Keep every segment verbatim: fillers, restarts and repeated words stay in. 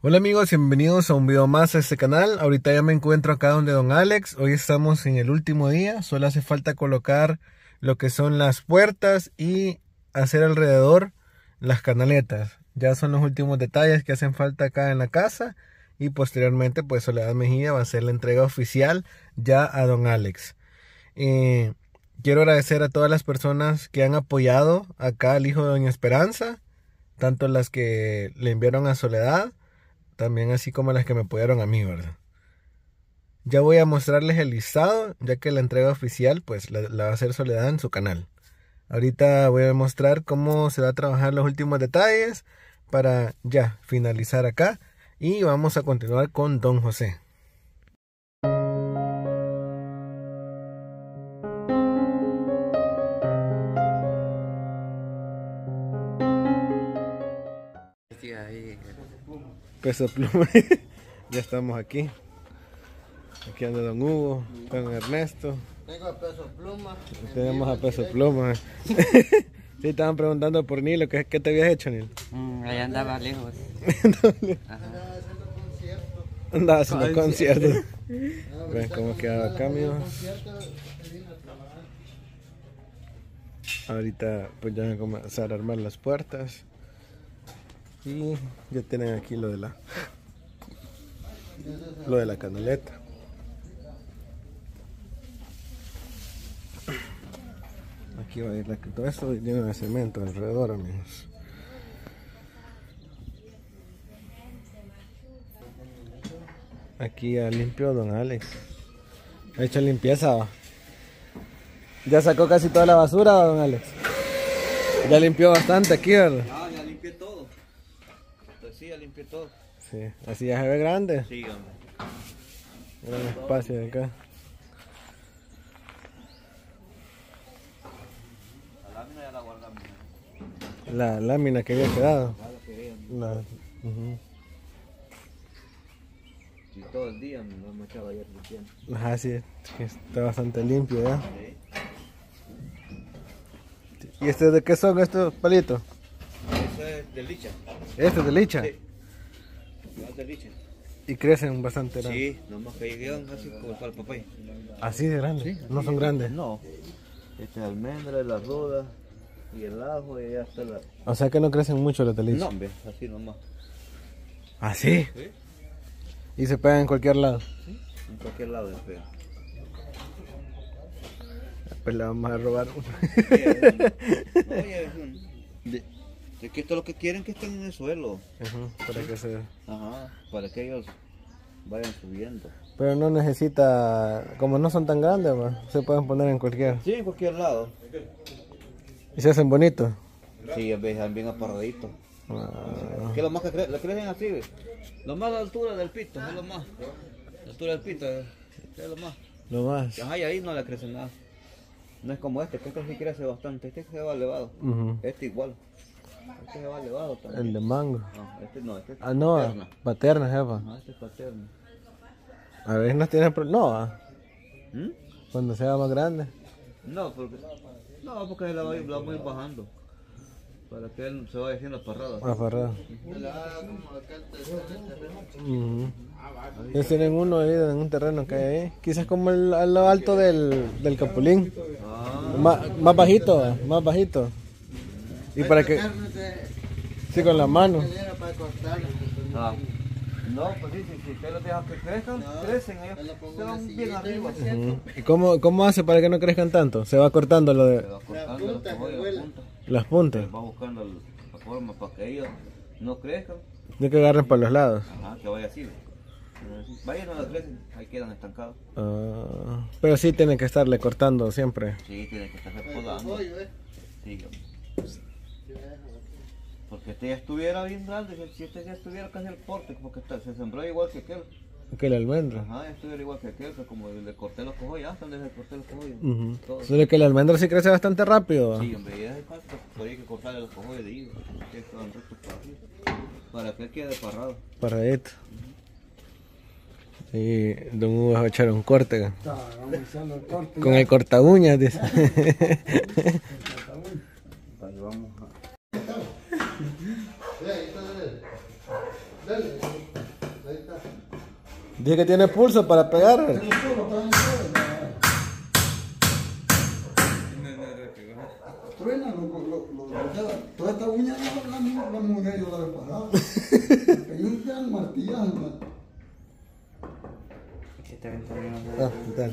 Hola amigos, bienvenidos a un video más a este canal. Ahorita ya me encuentro acá donde Don Alex. Hoy estamos en el último día. Solo hace falta colocar lo que son las puertas y hacer alrededor las canaletas. Ya son los últimos detalles que hacen falta acá en la casa. Y posteriormente pues Soledad Mejía va a hacer la entrega oficial ya a Don Alex. Eh, quiero agradecer a todas las personas que han apoyado acá al hijo de Doña Esperanza. Tanto las que le enviaron a Soledad, también así como las que me apoyaron a mí, ¿verdad? Ya voy a mostrarles el listado, ya que la entrega oficial pues la, la va a hacer Soledad en su canal. Ahorita voy a mostrar cómo se va a trabajar los últimos detalles para ya finalizar acá. Y vamos a continuar con Don José. Peso Pluma. Ya estamos aquí. Aquí anda Don Hugo, Don Ernesto. Tengo a Peso Pluma. Tenemos a Peso Pluma. Sí, estaban preguntando por Nilo, ¿qué, qué te habías hecho, Nilo? Mm, ahí andaba lejos. Andaba haciendo conciertos. Ven cómo quedaba acá, amigos. Ahorita pues ya van a comenzar a armar las puertas. Y ya tienen aquí lo de la lo de la canaleta. Aquí va a ir la, todo esto lleno de cemento alrededor, amigos. Aquí ya limpió Don Alex. Ha hecho limpieza, ¿va? Ya sacó casi toda la basura, Don Alex. Ya limpió bastante aquí, ¿verdad? Ah, ya limpié todo. Pues sí, ya limpié todo. Sí, así ya se ve grande. Sí, hombre. Gran espacio de acá. La lámina ya la guardamos. La lámina que había quedado. Claro que vean. La, uh-huh. Y todo el día me lo hemos echado ayer limpiando. Ajá, sí, que está bastante limpio ya. Sí. ¿Y este de qué son estos palitos? Eso es de licha. Este es de licha. Sí. Es de licha. Y crecen bastante grandes. Sí, nomás que llegan así como para el papaya. Así de grandes. Sí, No son grandes. No. Este es almendra, la ruda y el ajo y ya está la... O sea que no crecen mucho los de licha. No, hombre, así nomás. ¿Así? Sí. Y se pegan en cualquier lado. Sí, en cualquier lado de pega. Pues le vamos a robar uno. Oye, es un... de... es que esto es lo que quieren que estén en el suelo. Ajá, para que se... Ajá, para que ellos vayan subiendo. Pero no necesita, como no son tan grandes, ¿va? Se pueden poner en cualquier. Sí, en cualquier lado. Y se hacen bonitos. Sí, bien, bien aparraditos. Ah. Que lo más que cre le crecen así, ¿ves? Lo más a la altura del pito, es lo más. La altura del pito es, es lo más. Lo más. Ajá, y ahí no le crece nada. No es como este, que este sí crece bastante. Este se va elevado. Uh-huh. Este igual. Este se va elevado también. El de mango. No, este no, este es Ah, no, paterna. paterna, jefa. Ajá, este es paterno. A veces no tiene pro... No, ¿va? ¿Mm? Cuando sea más grande. No, porque, no, porque la, va- la vamos a ir bajando. Para que él se vaya haciendo parrada. Aferrado. Uh-huh. Ellos tienen uno ahí en un terreno que hay ahí. Quizás como el, a lo alto del, del Capulín. Ah, Más, más bajito, ¿va? Más bajito. Y para que... Sí, con la mano. ah. No, pues sí, si, si usted los deja que crezcan, crecen, ellos se van bien arriba. Uh-huh. ¿Y cómo, cómo hace para que no crezcan tanto? Se va cortando lo Se de va cortando los cogollos, las puntas. las puntas. Va buscando la forma para que ellos no crezcan. Tiene que agarren por los lados. Ajá, que vaya así. Vaya, no la crecen, ahí quedan estancados. Ah, pero sí tiene que estarle cortando siempre. Sí, tiene que estar podando. Sí, porque este ya estuviera bien grande, si este ya estuviera casi al porte, porque está, se sembró igual que aquel. Que el almendro. Ajá, ya estuviera igual que aquel, que como le corté los cojollos, hasta donde le corté los cojollos. Uh-huh. Todo. Solo que el almendro sí crece bastante rápido. ¿Va? Sí, hombre, ya es fácil, pero hay que cortarle los cojollos de hilo, que estaban rectos para arriba, para que él quede parrado. Paradito. Y Don Hugo va a echar un corte. Con el corta uñas, dice. Ahí vamos a... Dije que tiene pulso para pegar. Truena, lo, lo, lo, lo, toda esta uña la, la, la mudé yo la vez pasada. Pegué un gran martillazo, man. Ah, ¿qué tal?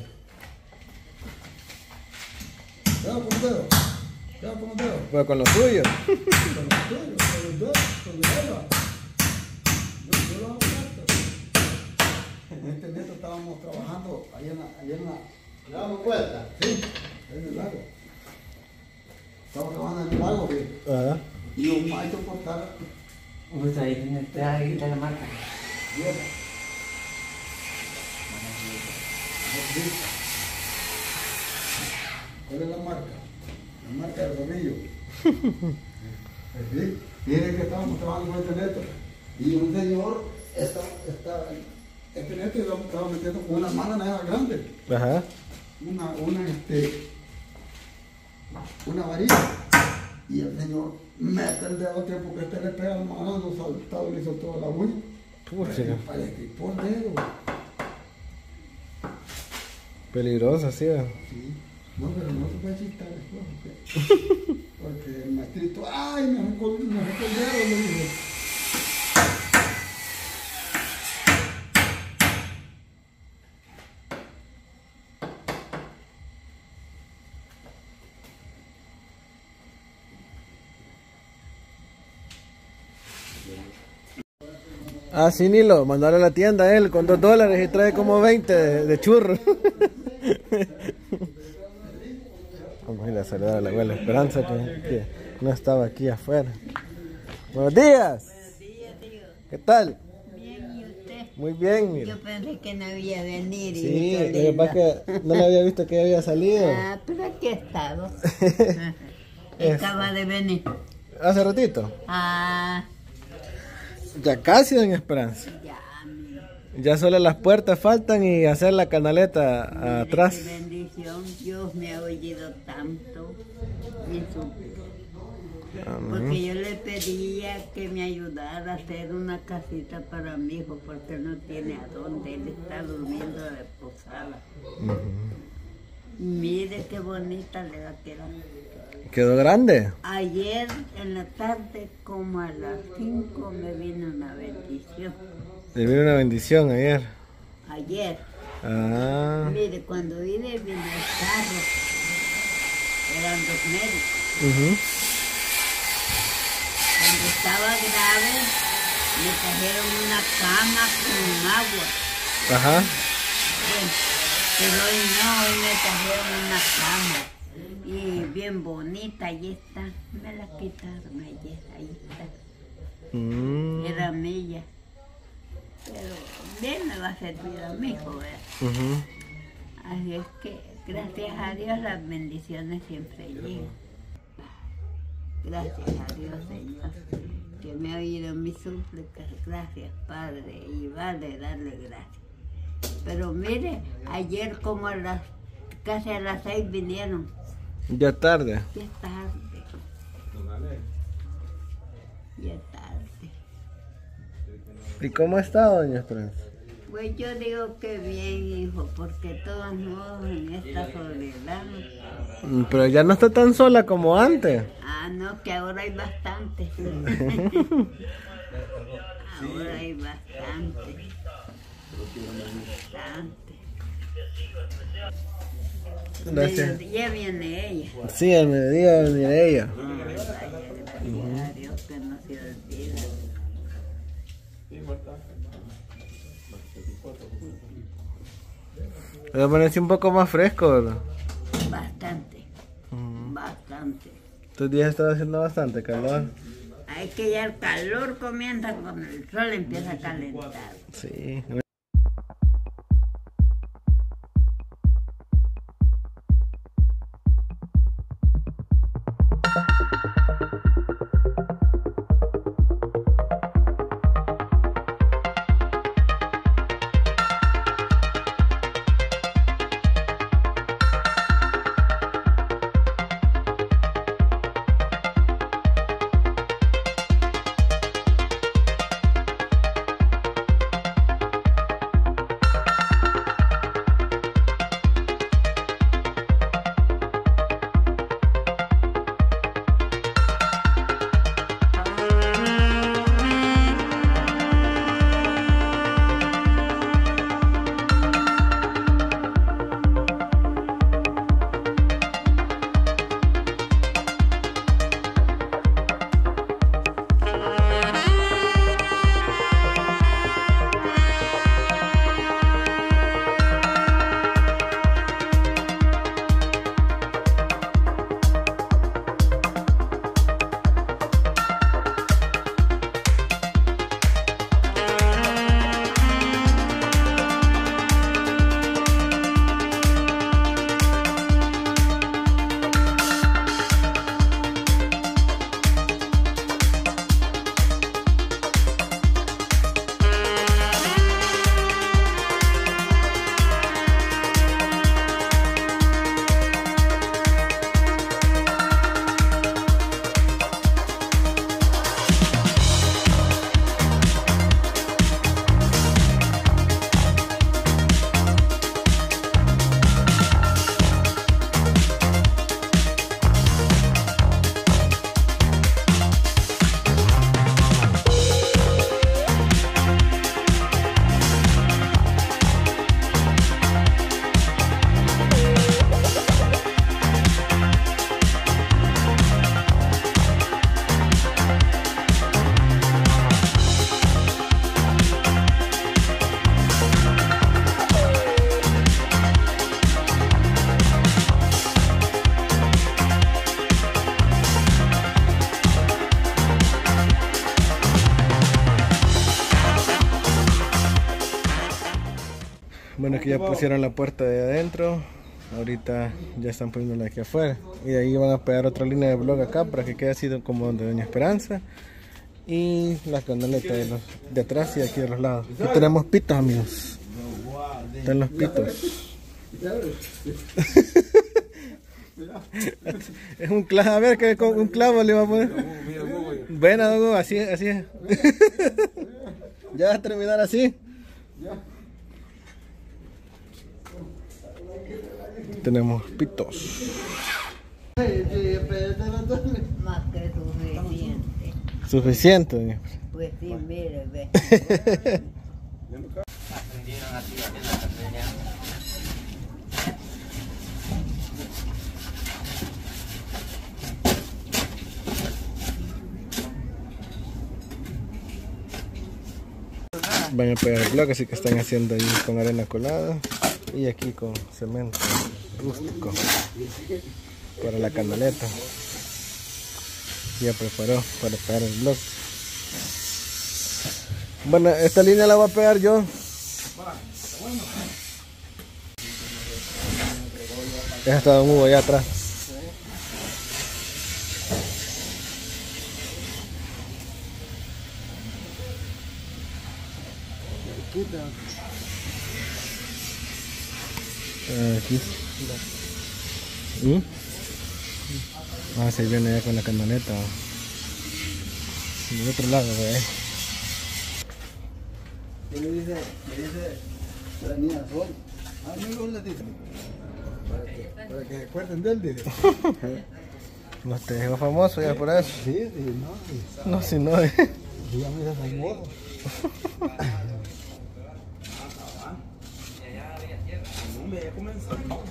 Queda con los dedos. Queda con los dedos. Pues con lo suyo. Con los tuyos, con los dedos, con los dedos. Yo, yo lo hago tanto. En este neto estábamos trabajando ahí en la... Ahí en la ¿Le damos vuelta? Sí, ahí en el lago. Estaba trabajando en el lago, ¿sí? Ajá. Y un maestro cortara. Pues ahí tiene ahí está la marca. Vieja. ¿Cuál es la marca? La marca del tornillo. ¿Sí? Miren que estábamos trabajando con este neto. Y un señor estaba, estaba, este neto estaba metiendo con una mano negra grande. Ajá. Una, una, este, una varilla. Y el señor mete el dedo al tiempo que este le pega al mano, saltado y le hizo toda la uña. Pucha. Para que por dedo. Peligrosa, sí. ¿eh? Sí. No, pero no se puede chistar después. Porque, porque el maestrito, ay, me arrancó, me arrancó el dedo, le dijo. Ah, sí, Nilo, mandarle a la tienda a él con dos dólares y trae como veinte de, de churros. Vamos a ir a saludar a la abuela Esperanza que, que no estaba aquí afuera. Buenos días. Buenos días, tío. ¿Qué tal? Bien, ¿y usted? Muy bien, mira. Yo pensé que no había venido. Sí, lo que pasa es que no le había visto que había salido. Ah, pero aquí he estado. Acaba de venir. Hace ratito. Ah, Ya casi, doña Esperanza. ya, mira. Ya solo las puertas faltan y hacer la canaleta Mire atrás. qué bendición. Dios me ha oído tanto. Mi súplica. Porque yo le pedía que me ayudara a hacer una casita para mi hijo, porque no tiene a dónde. Él está durmiendo de posada. Mire qué bonita le va a quedar. ¿Quedó grande? Ayer en la tarde, como a las cinco, me vino una bendición. Le vino una bendición ayer. Ayer. Ah. Mire, cuando vine, vino el carro. Eran dos médicos. Ujú. Cuando estaba grave, me trajeron una cama con agua. Ajá. Bueno, pero hoy no, hoy me trajeron una cama. Y bien bonita, ahí está. Me la quitaron ayer, ahí está. Mm. Era mía. Pero bien me va a servir a mi hijo, ¿verdad? Ujú. Así es que, gracias a Dios, las bendiciones siempre llegan. Gracias a Dios, Señor, que me ha oído mis súplicas. Gracias, Padre, y vale darle gracias. Pero mire, ayer como a las, casi a las seis vinieron. Ya tarde. Ya es tarde. Ya es tarde. ¿Y cómo está, doña Esperanza? Pues yo digo que bien, hijo, porque de todos modos en esta soledad. Mm, Pero ya no está tan sola como antes. Ah, no, que ahora hay bastante. Ahora hay bastante. Bastante. Gracias. Ya viene ella. Sí, al mediodía va a venir ella. Ay, gracias a Dios que no se olvida. Va a ponerse un poco más fresco, ¿verdad? Bastante. Bastante. Estos días estaba haciendo bastante calor. Hay que ya el calor comienza con el sol, empieza a calentar. Sí. Bueno, aquí ya pusieron la puerta de adentro. Ahorita ya están poniéndola aquí afuera. Y de ahí van a pegar otra línea de blog acá para que quede así como de Doña Esperanza. Y la canaleta de, los, de atrás y aquí de los lados. Aquí tenemos pitos, amigos. Están los pitos. Es un clavo, a ver que con un clavo le va a poner. Bueno, Dogo, así es, así es. Ya va a terminar así. Tenemos pitos. Más que suficiente. Suficiente, doña. Pues sí, mire, ve. Aprendieron así en la castellana. Van a pegar el bloque, así que están haciendo ahí con arena colada y aquí con cemento rústico para la canaleta. Ya preparó para pegar el bloque. Bueno, esta línea la voy a pegar yo. Ya está Don Hugo allá atrás. Aquí. ¿Mm? Ah, se viene ya con la camioneta. Del otro lado, güey. ¿Qué le dice? Le dice la niña Sol. Amigos, le dice. Para que, para que se acuerden de él, dice. No te dejó famoso ya por eso. Sí, sí, no. No, si no, eh. Sí, ya me hizo famoso. Ya comenzó.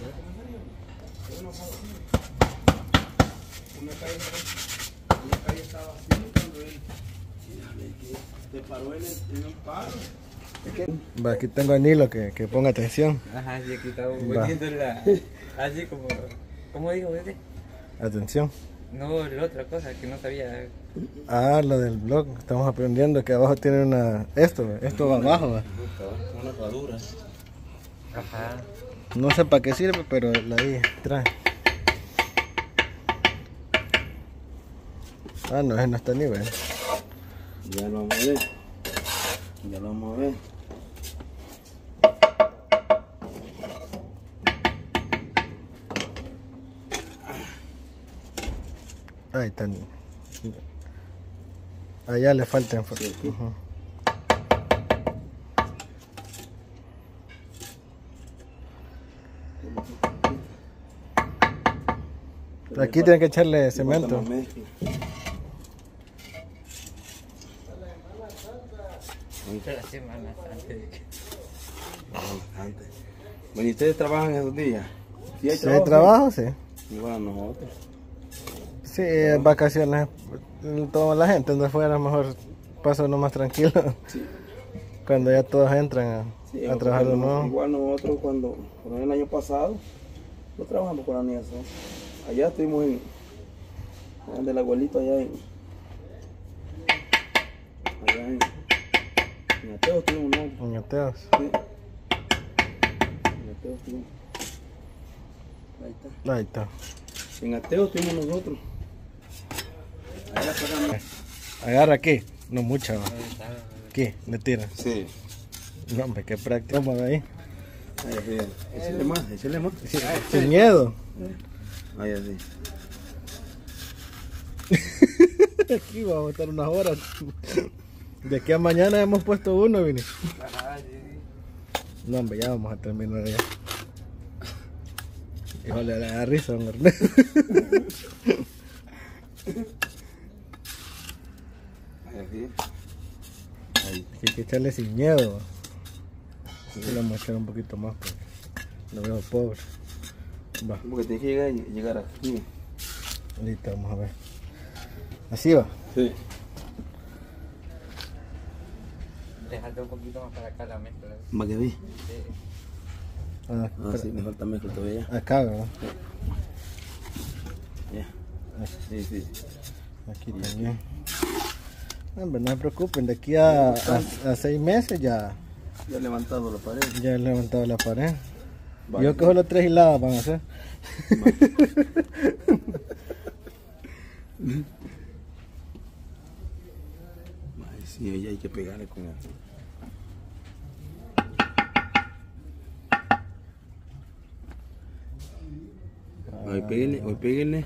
Una calle, una calle estaba así cuando él se paró en, el, en un palo. Va, aquí tengo a Nilo que, que ponga atención. Ajá, sí, aquí estaba Va. poniendo la... Así como... ¿Cómo dijo ese? Atención. No, la otra cosa que no sabía. Ah, lo del blog. Estamos aprendiendo que abajo tiene una... Esto, esto va abajo. Va. Una herradura. Ajá. No sé para qué sirve, pero la ahí trae. Ah, no, ese no está ni nivel. Ya lo vamos a ver. Ya lo vamos a ver. Ahí está. Allá le falta enfoque. Sí, sí. Uh-huh. Aquí tienen que echarle cemento. Tres semanas antes de que... Antes. Bueno, ¿y ustedes trabajan esos días? ¿Sí hay Si hay trabajo, sí. Igual nosotros. Sí, en vacaciones, toda la gente anda afuera, mejor paso uno más tranquilo. Sí. Cuando ya todos entran a, Sí, a trabajar de nuevo. igual nosotros cuando, cuando el año pasado, no trabajamos con la niña Sol. Allá estuvimos en, en del abuelito allá en, allá en, en Ateo estuvimos nosotros. Puñeteos. Sí. En Ateo estuvimos. Ahí está. Ahí está. En Ateo estuvimos nosotros. Ahí la sacamos. Agarra aquí, no mucha. ¿Va? Aquí, le tira. Sí. No, hombre, qué práctico. Vamos ahí. Ahí así. Échale más, échale más. Sí, sin miedo. Ahí así. Aquí vamos a estar unas horas. De aquí a mañana hemos puesto uno, Vini. Ajá, sí, sí. No, hombre, ya vamos a terminar ya. Híjole, le da risa, don Ernesto. Ahí así. Hay que echarle sin miedo. Aquí le vamos a echar un poquito más porque lo veo pobre. Va, Porque tiene que llegar, llegar aquí. ahorita vamos a ver. Así va. Sí. Déjate un poquito más para acá la mezcla. ¿Más que vi? Sí. Ah, Ah, pero- sí, me falta mezcla todavía. acá, ¿verdad? Ya. Sí, sí. Aquí también. No, hombre, no se preocupen, de aquí a, a, a seis meses ya, Ya he levantado la pared. Ya he levantado la pared. Vale. Yo cojo las tres hiladas van a hacer. Ay, sí, ahí hay que pegarle con él. Hoy péguenle, hoy péguenle.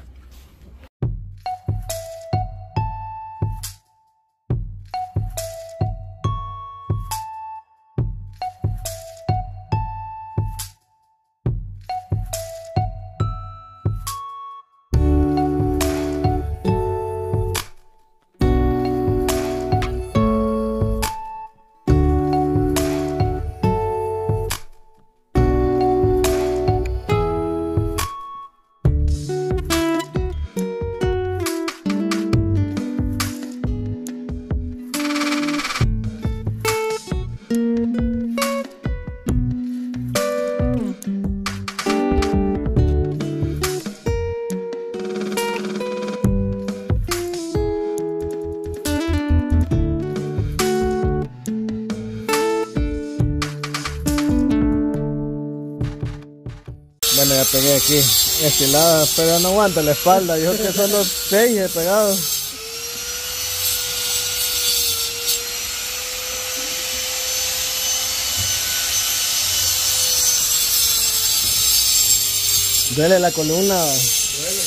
Bueno, ya pegué aquí estilada, pero no aguanta la espalda. Yo creo que solo seis he pegado. Duele la columna. Duele.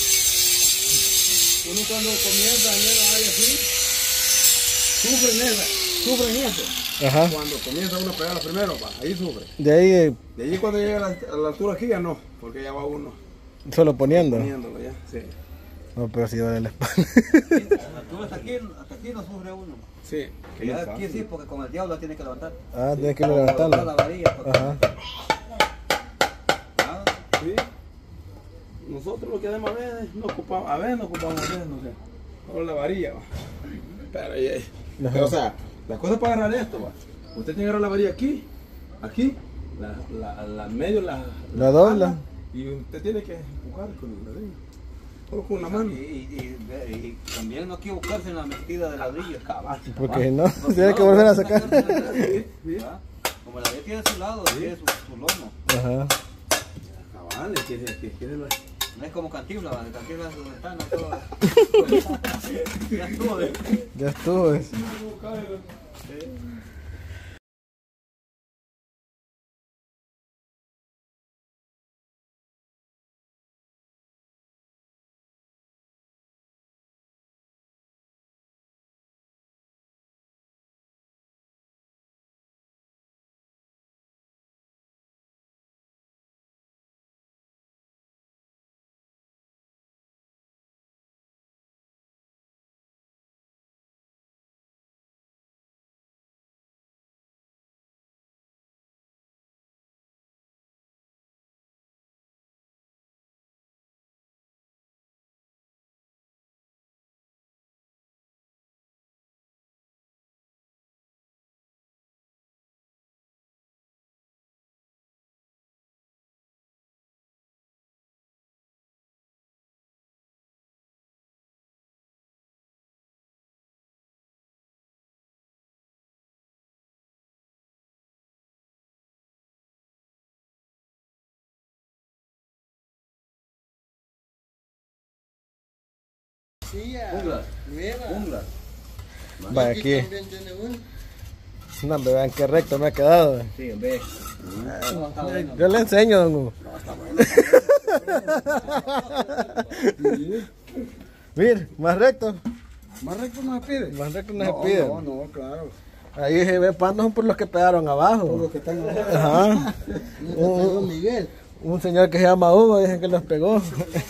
Uno cuando comienza en esa área así, sufre en esa, sufre en eso. Ajá. Cuando comienza uno a pegar primero, va, ahí sufre. De ahí eh, De allí cuando llega a la, a la altura aquí ya no, porque ya va uno solo poniendo. poniéndolo ya. Sí. No, pero sí duele la espalda. La altura hasta aquí, hasta aquí no sufre uno. Sí. Que ya aquí sí, porque con el diablo la tiene que levantar. Ah, tienes que ir Levantar la levantando. varilla. porque- Ajá. Ah, Sí. Nosotros lo que hacemos a veces no ocupamos, a veces no ocupamos, a veces no sé. Solo la varilla, va. Pero, eh, Ajá. pero o sea, la cosa es para agarrar esto, va. Usted tiene que agarrar la varilla aquí, aquí, la, la, la medio, la, La dobla. y usted tiene que empujar con la varilla. Solo con una mano. Y, y, y, y también no equivocarse en la metida de ladrillos. Cabal, Porque si no, Porque tiene no, que volver a porque sacar. Sí, sí. ¿Ah? Como la de tiene su lado, tiene su, su lomo. Ajá. Cabal, es que, es que, es que es la- No es como Cantinflas, ¿va? De Cantinflas su ventana, todo. Ya estuvo. ¿eh? Ya estuvo. es. Jungla. Jungla. Vaya aquí. No, hombre, vean qué recto me ha quedado. Sí, ve. No, está bueno. Yo le enseño, don Hugo. Mira, más recto. ¿Más recto no se pide? Más recto no, No, se pide. no, no, claro. Ahí se ve panos son por los que pegaron abajo. Todos los que están abajo. Ajá. Mira, te pegó Miguel. Un señor que se llama Hugo, dicen que los pegó. No,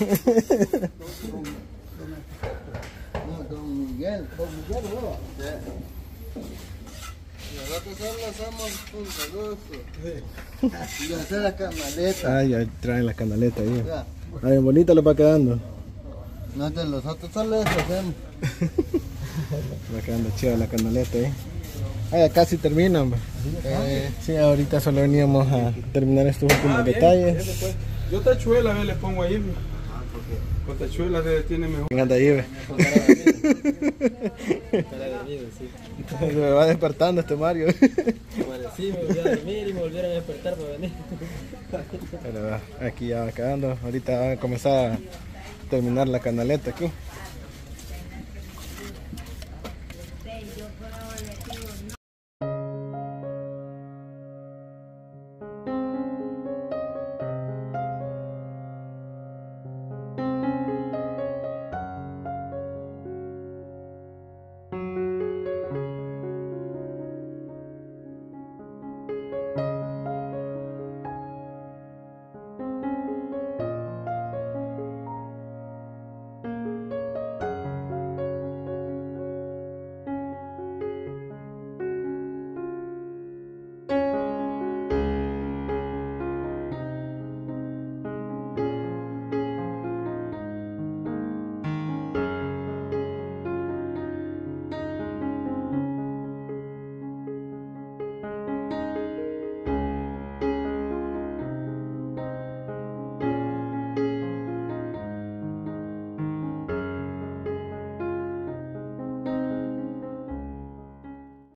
don Miguel. Don Miguel, ¿no? Y ahora que solo hacemos un saludo. Y hacer la canaleta. Ay, ahí traen la canaleta ahí. Ya. Ay, bien bonita lo va quedando. No, de los otros solo eso hacemos. Va quedando chida la canaleta ahí. Ah, ya casi terminan. Eh, sí, ahorita solo veníamos a terminar estos últimos Ah, bien, detalles. bien, después. Yo tachuela, a ver, le pongo ahí. Con tachuela se tiene mejor. Venga de ahí, ve. Para dormido, sí. Se me va despertando este Mario. Bueno, sí, me volví a dormir y me volvieron a despertar para venir. Pero va, aquí ya va quedando. Ahorita va a comenzar a terminar la canaleta aquí.